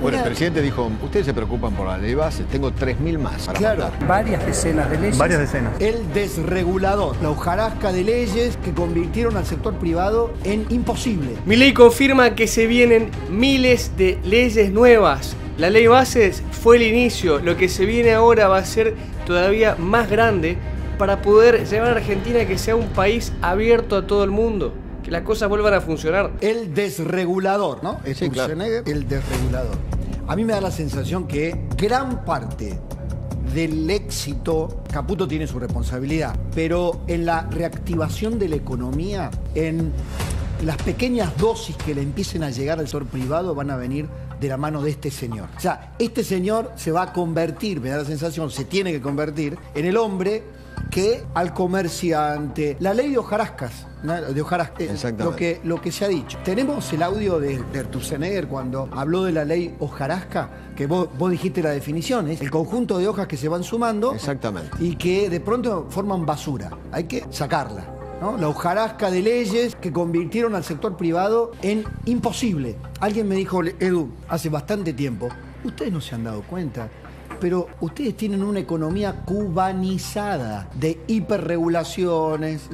Bueno, el presidente dijo, ustedes se preocupan por la ley base, tengo 3.000 más para mandar. Varias decenas de leyes. Varias decenas. El desregulador, la hojarasca de leyes que convirtieron al sector privado en imposible. Milei confirma que se vienen miles de leyes nuevas. La ley base fue el inicio, lo que se viene ahora va a ser todavía más grande para poder llevar a Argentina a que sea un país abierto a todo el mundo, que las cosas vuelvan a funcionar. El desregulador, ¿no? Sí, claro. El desregulador. A mí me da la sensación que gran parte del éxito, Caputo tiene su responsabilidad, pero en la reactivación de la economía, en las pequeñas dosis que le empiecen a llegar al sector privado van a venir de la mano de este señor. O sea, este señor se va a convertir, me da la sensación, se tiene que convertir en el hombre que al comerciante, la ley de hojarascas, ¿no? De hojarascas, lo que se ha dicho. Tenemos el audio de Sturzenegger cuando habló de la ley hojarasca, que vos dijiste la definición, es el conjunto de hojas que se van sumando. Exactamente. Y que de pronto forman basura. Hay que sacarla, ¿no? La hojarasca de leyes que convirtieron al sector privado en imposible. Alguien me dijo, Edu, hace bastante tiempo, ustedes no se han dado cuenta, pero ustedes tienen una economía cubanizada de hiperregulaciones.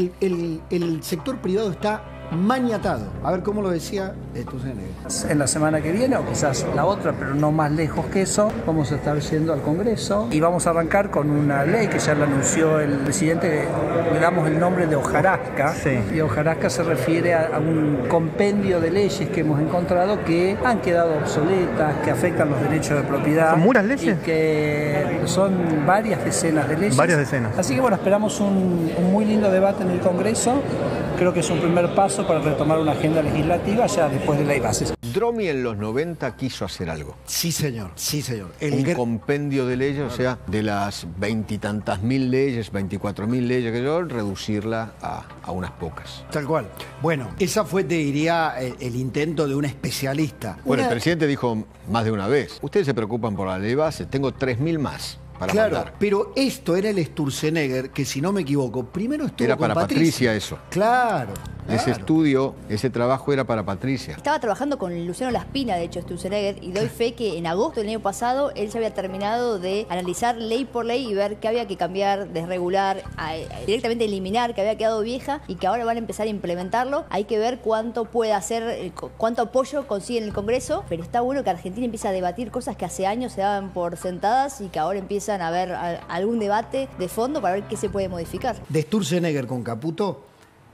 El sector privado está maniatado. A ver cómo lo decía Sturzenegger. En la semana que viene, o quizás la otra, pero no más lejos que eso, vamos a estar yendo al Congreso y vamos a arrancar con una ley que ya la anunció el presidente, le damos el nombre de hojarasca. Sí. Y hojarasca se refiere a un compendio de leyes que hemos encontrado que han quedado obsoletas, que afectan los derechos de propiedad. ¿Son muchas leyes? Y que son varias decenas de leyes. Varias decenas. Así que bueno, esperamos un muy lindo debate en el Congreso. Creo que es un primer paso para retomar una agenda legislativa ya después de ley bases. Dromi en los 90 quiso hacer algo. Sí, señor. Sí, señor. Un compendio de leyes, o sea, de las 20 y tantas mil leyes, 24.000 leyes que yo, reducirla a unas pocas. Tal cual. Bueno, esa fue, te diría, el intento de un especialista. Bueno, el presidente dijo más de una vez, ustedes se preocupan por la ley base, tengo 3.000 más. Claro, mandar. pero esto era el Sturzenegger, que si no me equivoco, primero estuvo Era con para Patricia eso. Claro. Ese estudio, ese trabajo era para Patricia. Estaba trabajando con Luciano Laspina, de hecho, Sturzenegger, y doy fe que en agosto del año pasado él ya había terminado de analizar ley por ley y ver qué había que cambiar, desregular, directamente eliminar, que había quedado vieja y que ahora van a empezar a implementarlo. Hay que ver cuánto puede hacer, cuánto apoyo consigue en el Congreso, pero está bueno que Argentina empiece a debatir cosas que hace años se daban por sentadas y que ahora empiezan a haber algún debate de fondo para ver qué se puede modificar. De Sturzenegger con Caputo,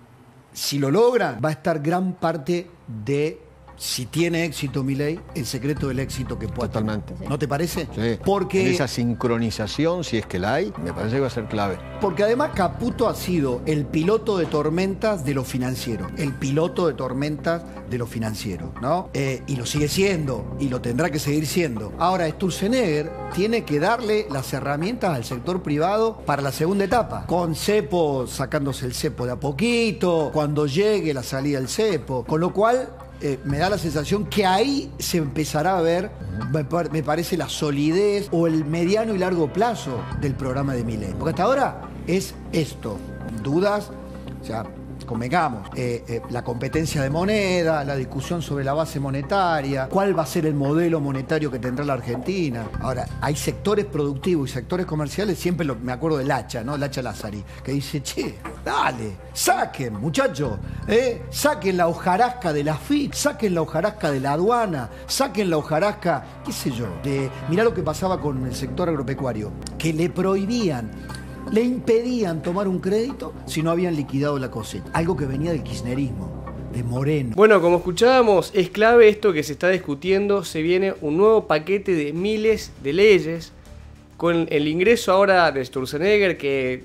si lo logran, va a estar gran parte de, si tiene éxito Milei, el secreto del éxito que pueda. Totalmente. ¿No te parece? Sí. Porque en esa sincronización, si es que la hay, me parece que va a ser clave. Porque además Caputo ha sido el piloto de tormentas de lo financiero. El piloto de tormentas de lo financiero, ¿no? Y lo sigue siendo, y lo tendrá que seguir siendo. Ahora, Sturzenegger tiene que darle las herramientas al sector privado para la segunda etapa. Con cepo, sacándose el cepo de a poquito, cuando llegue la salida del cepo. Con lo cual, me da la sensación que ahí se empezará a ver, me parece, la solidez o el mediano y largo plazo del programa de Milei. Porque hasta ahora es esto, dudas, o sea, convengamos, la competencia de moneda, la discusión sobre la base monetaria, cuál va a ser el modelo monetario que tendrá la Argentina. Ahora, hay sectores productivos y sectores comerciales, siempre me acuerdo del Hacha, ¿no? El Hacha Lázari, que dice, che, dale, saquen, muchachos, saquen la hojarasca de la FIP, saquen la hojarasca de la aduana, saquen la hojarasca, qué sé yo, mirá lo que pasaba con el sector agropecuario, que le prohibían, le impedían tomar un crédito si no habían liquidado la cosecha. Algo que venía del kirchnerismo, de Moreno. Bueno, como escuchábamos, es clave esto que se está discutiendo. Se viene un nuevo paquete de miles de leyes con el ingreso ahora de Sturzenegger, que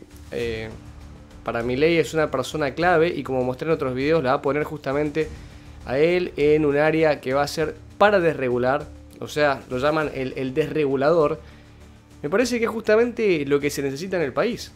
para Milei es una persona clave y como mostré en otros videos, la va a poner justamente a él en un área que va a ser para desregular. O sea, lo llaman el desregulador. Me parece que es justamente lo que se necesita en el país.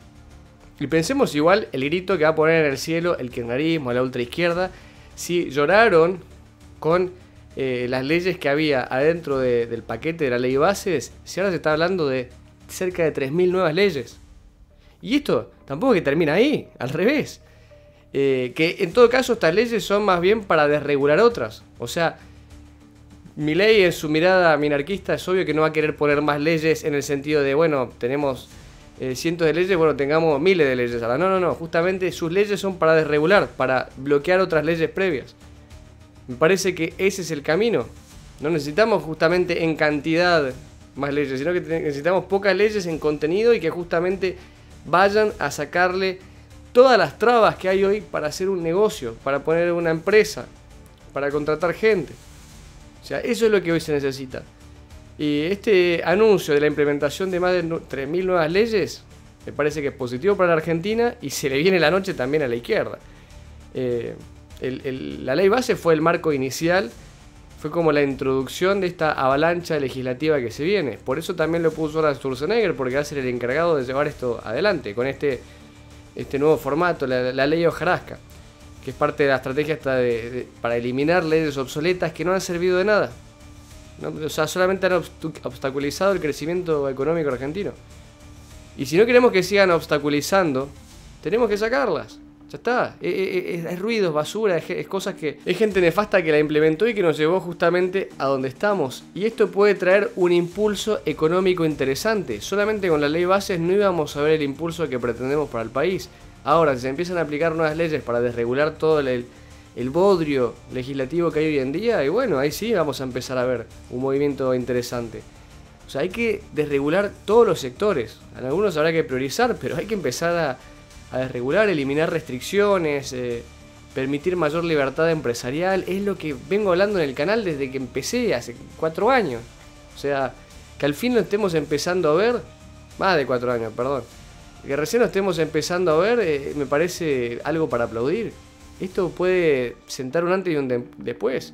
Y pensemos igual el grito que va a poner en el cielo el kirchnerismo, la ultraizquierda, si lloraron con las leyes que había adentro del paquete de la ley bases, si ahora se está hablando de cerca de 3.000 nuevas leyes. Y esto tampoco es que termina ahí, al revés. Que en todo caso estas leyes son más bien para desregular otras. O sea, Milei, en su mirada minarquista, es obvio que no va a querer poner más leyes en el sentido de, bueno, tenemos cientos de leyes, bueno, tengamos miles de leyes ahora. No, justamente sus leyes son para desregular, para bloquear otras leyes previas. Me parece que ese es el camino. No necesitamos justamente en cantidad más leyes, sino que necesitamos pocas leyes en contenido y que justamente vayan a sacarle todas las trabas que hay hoy para hacer un negocio, para poner una empresa, para contratar gente. O sea, eso es lo que hoy se necesita. Y este anuncio de la implementación de más de 3.000 nuevas leyes me parece que es positivo para la Argentina y se le viene la noche también a la izquierda. La ley base fue el marco inicial, fue como la introducción de esta avalancha legislativa que se viene. Por eso también lo puso ahora Sturzenegger, porque va a ser el encargado de llevar esto adelante con este nuevo formato, la ley hojarasca, que es parte de la estrategia para eliminar leyes obsoletas que no han servido de nada. ¿No? O sea, solamente han obstaculizado el crecimiento económico argentino. Y si no queremos que sigan obstaculizando, tenemos que sacarlas. Ya está. Es ruido, es basura, es cosas que... Es gente nefasta que la implementó y que nos llevó justamente a donde estamos. Y esto puede traer un impulso económico interesante. Solamente con la ley bases no íbamos a ver el impulso que pretendemos para el país. Ahora, si se empiezan a aplicar nuevas leyes para desregular todo el bodrio legislativo que hay hoy en día, y bueno, ahí sí vamos a empezar a ver un movimiento interesante. O sea, hay que desregular todos los sectores. En algunos habrá que priorizar, pero hay que empezar a desregular, eliminar restricciones, permitir mayor libertad empresarial. Es lo que vengo hablando en el canal desde que empecé, hace 4 años. O sea, que al fin lo estemos empezando a ver, más de 4 años, perdón. Que recién lo estemos empezando a ver, me parece algo para aplaudir. Esto puede sentar un antes y un después.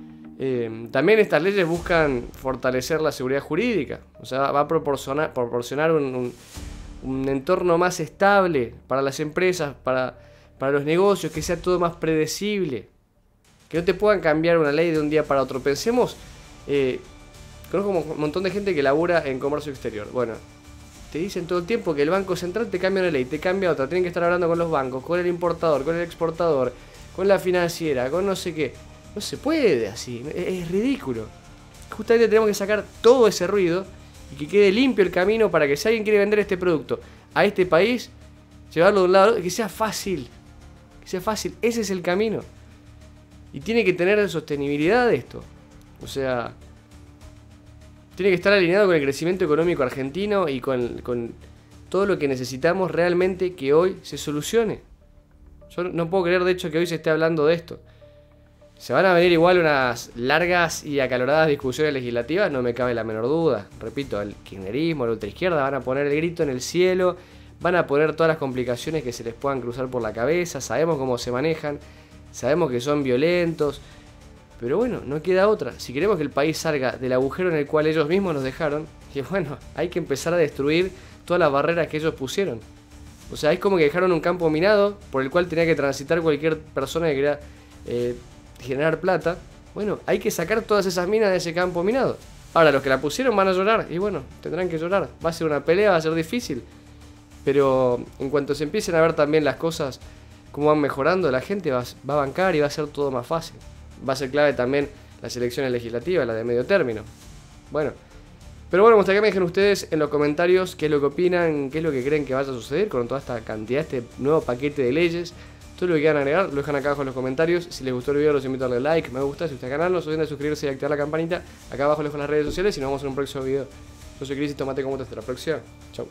También estas leyes buscan fortalecer la seguridad jurídica. O sea, va a proporcionar un entorno más estable para las empresas, para los negocios, que sea todo más predecible. Que no te puedan cambiar una ley de un día para otro. Pensemos, conozco un montón de gente que labura en comercio exterior. Bueno, te dicen todo el tiempo que el Banco Central te cambia una ley, te cambia otra. Tienen que estar hablando con los bancos, con el importador, con el exportador, con la financiera, con no sé qué. No se puede así, es ridículo. Justamente tenemos que sacar todo ese ruido y que quede limpio el camino para que si alguien quiere vender este producto a este país, llevarlo de un lado, que sea fácil. Que sea fácil, ese es el camino. Y tiene que tener sostenibilidad esto. O sea, tiene que estar alineado con el crecimiento económico argentino y con todo lo que necesitamos realmente que hoy se solucione. Yo no puedo creer, de hecho, que hoy se esté hablando de esto. Se van a venir igual unas largas y acaloradas discusiones legislativas, no me cabe la menor duda. Repito, el kirchnerismo, la ultraizquierda van a poner el grito en el cielo, van a poner todas las complicaciones que se les puedan cruzar por la cabeza, sabemos cómo se manejan, sabemos que son violentos, pero bueno, no queda otra. Si queremos que el país salga del agujero en el cual ellos mismos nos dejaron, y bueno, hay que empezar a destruir todas las barreras que ellos pusieron. O sea, es como que dejaron un campo minado por el cual tenía que transitar cualquier persona que quería generar plata. Bueno, hay que sacar todas esas minas de ese campo minado. Ahora, los que la pusieron van a llorar, y bueno, tendrán que llorar. Va a ser una pelea, va a ser difícil, pero en cuanto se empiecen a ver también las cosas, cómo van mejorando, la gente va a bancar y va a ser todo más fácil. Va a ser clave también las elecciones legislativas, las de medio término. Bueno, pero bueno, me gustaría que me dejen ustedes en los comentarios qué es lo que opinan, qué es lo que creen que vaya a suceder con toda esta cantidad, este nuevo paquete de leyes. Todo lo que quieran agregar, lo dejan acá abajo en los comentarios. Si les gustó el video, los invito a darle like, me gusta, si usted al canal, no se olviden de suscribirse y activar la campanita. Acá abajo les dejo las redes sociales y nos vemos en un próximo video. Yo soy Cris y tomate como hasta la próxima. Chau.